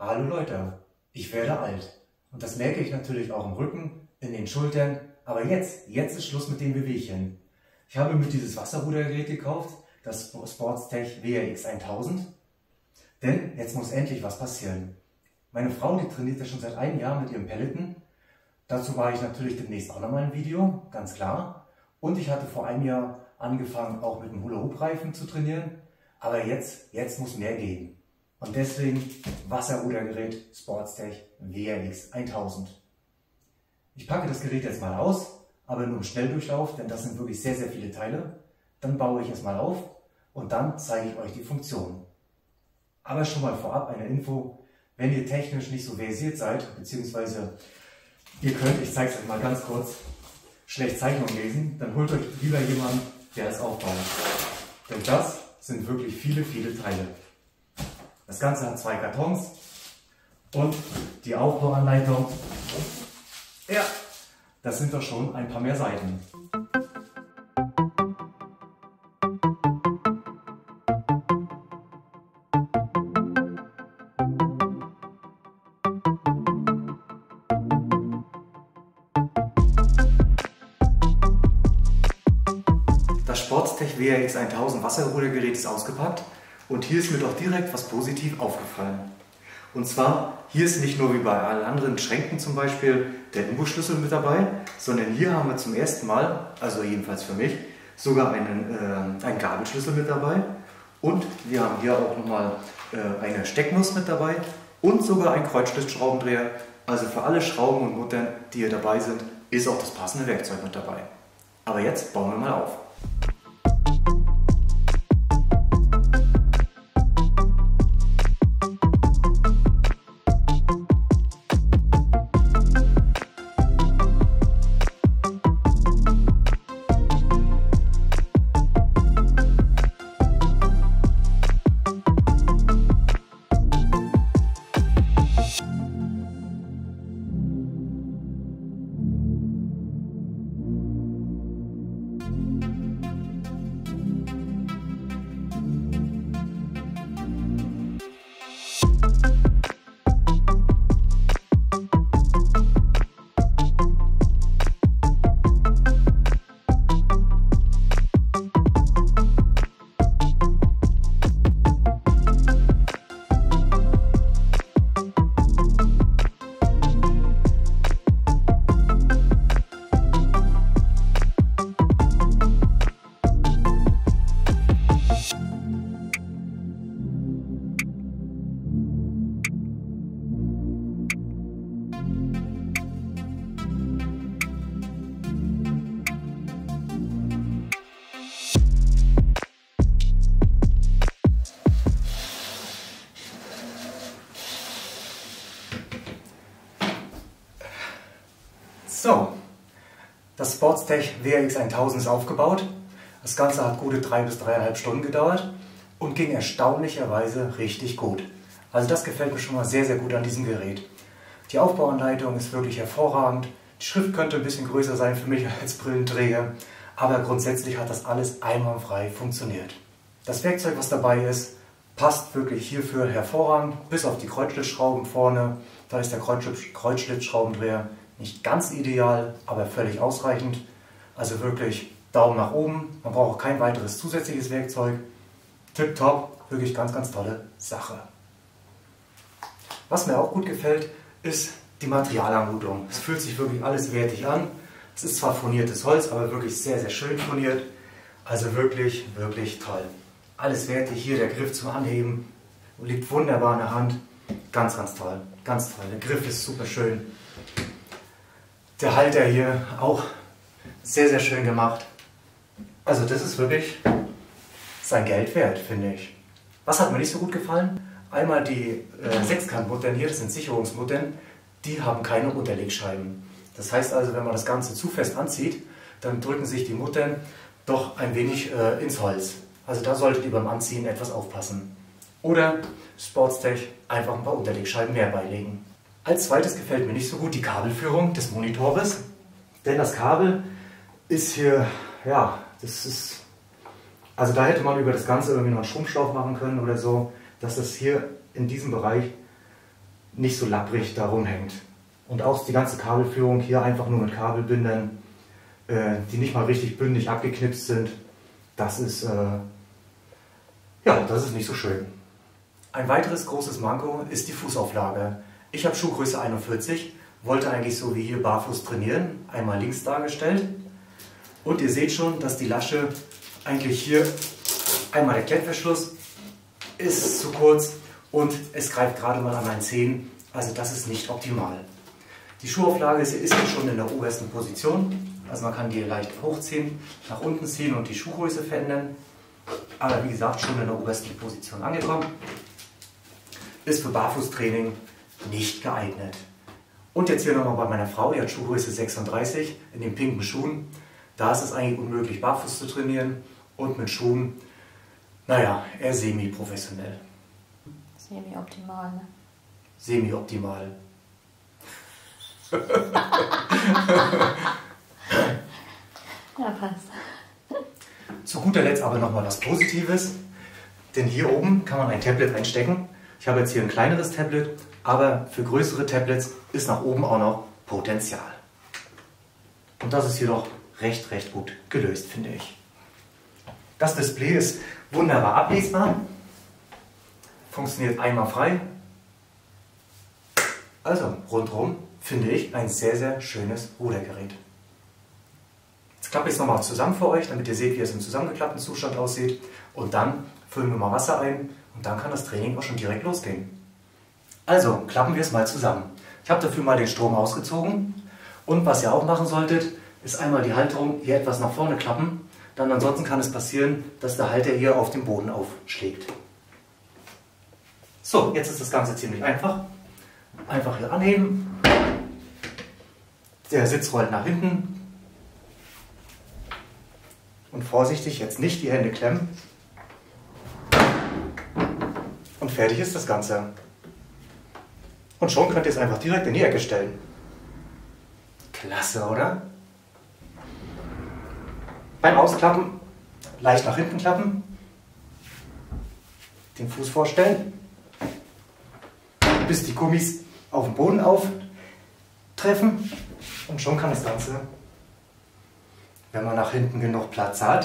Hallo Leute, ich werde alt und das merke ich natürlich auch im Rücken, in den Schultern, aber jetzt ist Schluss mit den Wehwehchen. Ich habe mir dieses Wasserrudergerät gekauft, das Sportstech WRX 1000, denn jetzt muss endlich was passieren. Meine Frau, die trainiert ja schon seit einem Jahr mit ihrem Peloton. Dazu mache ich natürlich demnächst auch nochmal ein Video, ganz klar. Und ich hatte vor einem Jahr angefangen, auch mit dem Hula-Hoop-Reifen zu trainieren. Aber jetzt muss mehr gehen. Und deswegen Wasserrudergerät Sportstech WRX 1000. Ich packe das Gerät jetzt mal aus, aber nur im Schnelldurchlauf, denn das sind wirklich sehr, sehr viele Teile. Dann baue ich es mal auf und dann zeige ich euch die Funktion. Aber schon mal vorab eine Info, wenn ihr technisch nicht so versiert seid, beziehungsweise ihr könnt, ich zeige es euch mal ganz kurz, schlecht Zeichnung lesen, dann holt euch lieber jemanden, der es aufbaut. Denn das sind wirklich viele, viele Teile. Das Ganze hat 2 Kartons und die Aufbauanleitung, ja, das sind doch schon ein paar mehr Seiten. Das Sportstech WRX 1000 Wasserrudergerät ist ausgepackt und hier ist mir doch direkt was positiv aufgefallen. Und zwar, hier ist nicht nur wie bei allen anderen Schränken zum Beispiel der Imbusschlüssel mit dabei, sondern hier haben wir zum ersten Mal, also jedenfalls für mich, sogar einen Gabelschlüssel mit dabei. Und wir haben hier auch nochmal eine Stecknuss mit dabei und sogar einen Kreuzschlitzschraubendreher. Also für alle Schrauben und Muttern, die hier dabei sind, ist auch das passende Werkzeug mit dabei. Aber jetzt bauen wir mal auf. So, das Sportstech WRX 1000 ist aufgebaut. Das Ganze hat gute 3 bis 3,5 Stunden gedauert und ging erstaunlicherweise richtig gut. Also das gefällt mir schon mal sehr, sehr gut an diesem Gerät. Die Aufbauanleitung ist wirklich hervorragend. Die Schrift könnte ein bisschen größer sein für mich als Brillenträger, aber grundsätzlich hat das alles einwandfrei funktioniert. Das Werkzeug, was dabei ist, passt wirklich hierfür hervorragend, bis auf die Kreuzschlitzschrauben vorne. Da ist der Kreuzschlitzschraubendreher nicht ganz ideal, aber völlig ausreichend. Also wirklich Daumen nach oben. Man braucht auch kein weiteres zusätzliches Werkzeug. Tipptopp, wirklich ganz, ganz tolle Sache. Was mir auch gut gefällt, ist die Materialanmutung. Es fühlt sich wirklich alles wertig an. Es ist zwar furniertes Holz, aber wirklich sehr, sehr schön furniert. Also wirklich, wirklich toll. Alles wertig. Hier der Griff zum Anheben. Liegt wunderbar in der Hand. Ganz, ganz toll. Ganz toll. Der Griff ist super schön. Der Halter hier auch sehr, sehr schön gemacht. Also das ist wirklich sein Geld wert, finde ich. Was hat mir nicht so gut gefallen? Einmal die Sechskantmuttern hier, das sind Sicherungsmuttern, die haben keine Unterlegscheiben. Das heißt also, wenn man das Ganze zu fest anzieht, dann drücken sich die Muttern doch ein wenig ins Holz. Also da solltet ihr beim Anziehen etwas aufpassen. Oder Sportstech einfach ein paar Unterlegscheiben mehr beilegen. Als zweites gefällt mir nicht so gut die Kabelführung des Monitores, denn das Kabel ist hier, ja, das ist, also da hätte man über das Ganze irgendwie noch einen Stromschlauch machen können oder so, dass das hier in diesem Bereich nicht so lapprig da rumhängt. Und auch die ganze Kabelführung hier einfach nur mit Kabelbindern, die nicht mal richtig bündig abgeknipst sind, das ist, ja, das ist nicht so schön. Ein weiteres großes Manko ist die Fußauflage. Ich habe Schuhgröße 41, wollte eigentlich so wie hier barfuß trainieren, einmal links dargestellt. Und ihr seht schon, dass die Lasche eigentlich hier, einmal der Klettverschluss ist zu kurz und es greift gerade mal an meinen Zehen, also das ist nicht optimal. Die Schuhauflage ist hier schon in der obersten Position, also man kann die leicht hochziehen, nach unten ziehen und die Schuhgröße verändern. Aber wie gesagt, schon in der obersten Position angekommen. Ist für Barfußtraining nicht geeignet. Und jetzt hier nochmal bei meiner Frau, die hat Schuhgröße 36 in den pinken Schuhen. Da ist es eigentlich unmöglich, barfuß zu trainieren und mit Schuhen, naja, eher semi-professionell. Semi-optimal, ne? Semi-optimal. Ja, passt. Zu guter Letzt aber nochmal was Positives, denn hier oben kann man ein Tablet einstecken. Ich habe jetzt hier ein kleineres Tablet, aber für größere Tablets ist nach oben auch noch Potenzial. Und das ist hier doch recht gut gelöst, finde ich. Das Display ist wunderbar ablesbar, funktioniert einwandfrei. Also rundherum finde ich ein sehr schönes Rudergerät. Jetzt klappe ich es nochmal zusammen für euch, damit ihr seht, wie es im zusammengeklappten Zustand aussieht. Und dann füllen wir mal Wasser ein und dann kann das Training auch schon direkt losgehen. Also klappen wir es mal zusammen. Ich habe dafür mal den Strom ausgezogen. Und was ihr auch machen solltet, ist einmal die Halterung hier etwas nach vorne klappen. Dann ansonsten kann es passieren, dass der Halter hier auf dem Boden aufschlägt. So, jetzt ist das Ganze ziemlich einfach. Einfach hier anheben. Der Sitz rollt nach hinten. Und vorsichtig jetzt nicht die Hände klemmen. Und fertig ist das Ganze. Und schon könnt ihr es einfach direkt in die Ecke stellen. Klasse, oder? Beim Ausklappen leicht nach hinten klappen. Den Fuß vorstellen. Bis die Gummis auf dem Boden auftreffen. Und schon kann das Ganze, wenn man nach hinten genug Platz hat,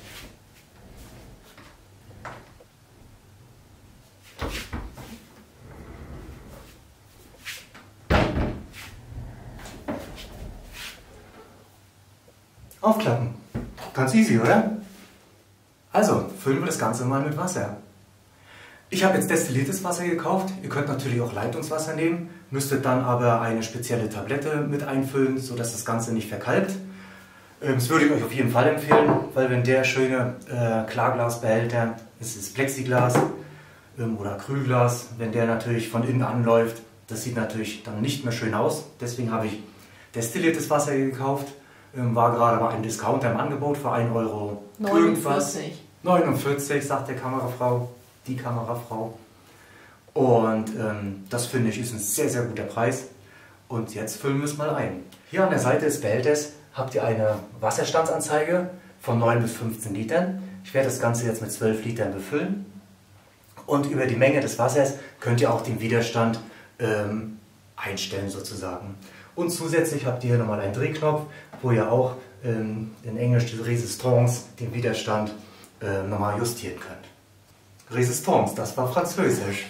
aufklappen. Ganz easy, oder? Also, füllen wir das Ganze mal mit Wasser. Ich habe jetzt destilliertes Wasser gekauft. Ihr könnt natürlich auch Leitungswasser nehmen, müsstet dann aber eine spezielle Tablette mit einfüllen, sodass das Ganze nicht verkalkt. Das würde ich euch auf jeden Fall empfehlen, weil wenn der schöne Klarglasbehälter, es ist Plexiglas oder Acrylglas, wenn der natürlich von innen anläuft, das sieht natürlich dann nicht mehr schön aus. Deswegen habe ich destilliertes Wasser gekauft. War gerade bei einem Discounter im Angebot für 1 Euro 49. 49, sagt der Kamerafrau, die Kamerafrau. Und das finde ich ist ein sehr guter Preis. Und jetzt füllen wir es mal ein. Hier an der Seite des Behälters habt ihr eine Wasserstandsanzeige von 9 bis 15 Litern. Ich werde das Ganze jetzt mit 12 Litern befüllen. Und über die Menge des Wassers könnt ihr auch den Widerstand einstellen sozusagen. Und zusätzlich habt ihr hier nochmal einen Drehknopf, wo ihr auch in Englisch die Resistance, den Widerstand, nochmal justieren könnt. Resistance, das war Französisch.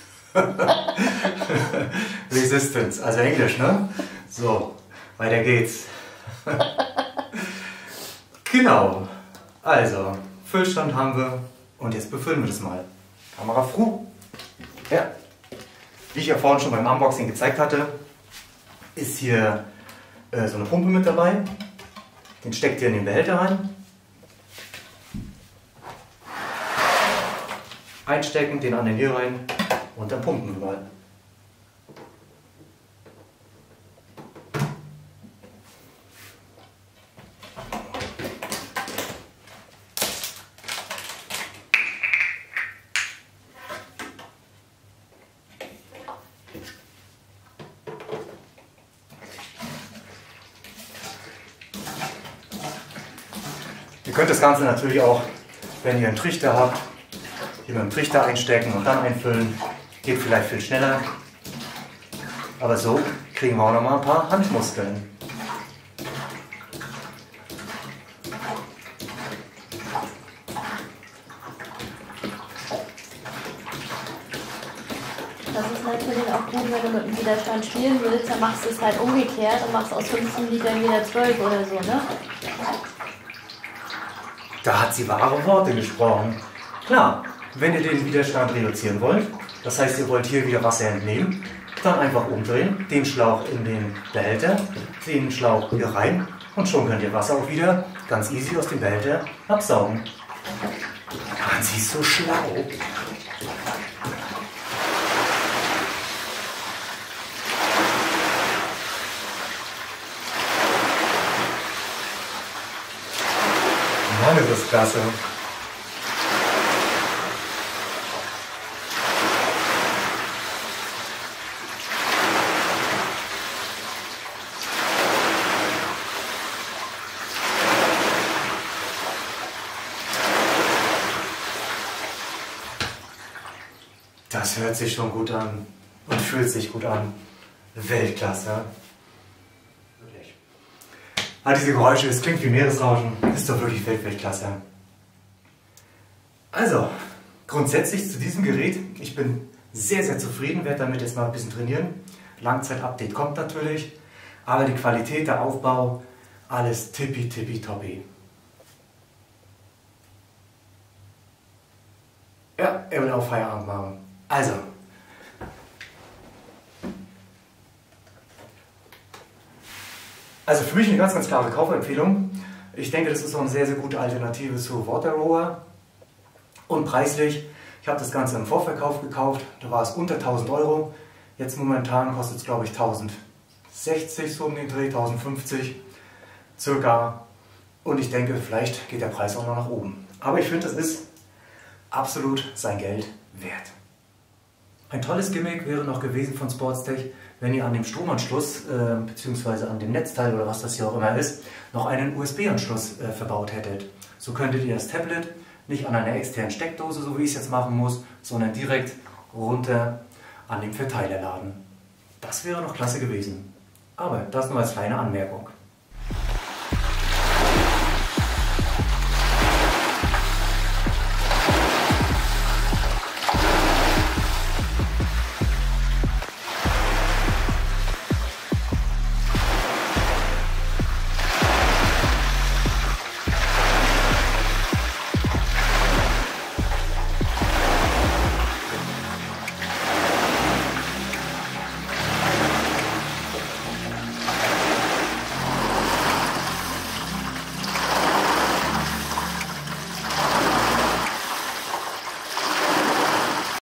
Resistance, also Englisch, ne? So, weiter geht's. Genau, also Füllstand haben wir und jetzt befüllen wir das mal. Kamerafrau. Ja, wie ich ja vorhin schon beim Unboxing gezeigt hatte, ist hier so eine Pumpe mit dabei. Den steckt ihr in den Behälter rein. Einstecken, den anderen hier rein und dann pumpen wir mal. Ihr könnt das Ganze natürlich auch, wenn ihr einen Trichter habt, hier mit dem Trichter einstecken und dann einfüllen. Geht vielleicht viel schneller. Aber so kriegen wir auch noch mal ein paar Handmuskeln. Das ist natürlich auch gut, wenn du mit dem Widerstand spielen willst, dann machst du es halt umgekehrt und machst aus 15 Litern wieder 12 oder so, ne? Da hat sie wahre Worte gesprochen. Klar, wenn ihr den Widerstand reduzieren wollt, das heißt, ihr wollt hier wieder Wasser entnehmen, dann einfach umdrehen, den Schlauch in den Behälter, den Schlauch hier rein und schon könnt ihr Wasser auch wieder ganz easy aus dem Behälter absaugen. Mann, sie ist so schlau. Mann, ist das klasse. Das hört sich schon gut an und fühlt sich gut an. Weltklasse. Wirklich. Ah, diese Geräusche, es klingt wie Meeresrauschen. Das ist doch wirklich Weltklasse. Also, grundsätzlich zu diesem Gerät, ich bin sehr, sehr zufrieden, werde damit jetzt mal ein bisschen trainieren. Langzeit-Update kommt natürlich, aber die Qualität, der Aufbau, alles tippitoppi. Ja, er will auch Feierabend machen. Also für mich eine ganz, ganz klare Kaufempfehlung. Ich denke, das ist auch eine sehr, sehr gute Alternative zu Water Rower. Und preislich, ich habe das Ganze im Vorverkauf gekauft, da war es unter 1000 Euro. Jetzt momentan kostet es, glaube ich, 1060, so um den Dreh, 1050 circa. Und ich denke, vielleicht geht der Preis auch noch nach oben. Aber ich finde, das ist absolut sein Geld wert. Ein tolles Gimmick wäre noch gewesen von Sportstech, wenn ihr an dem Stromanschluss bzw. an dem Netzteil oder was das hier auch immer ist, noch einen USB-Anschluss verbaut hättet. So könntet ihr das Tablet nicht an einer externen Steckdose, so wie ich es jetzt machen muss, sondern direkt runter an dem Verteiler laden. Das wäre noch klasse gewesen. Aber das nur als kleine Anmerkung.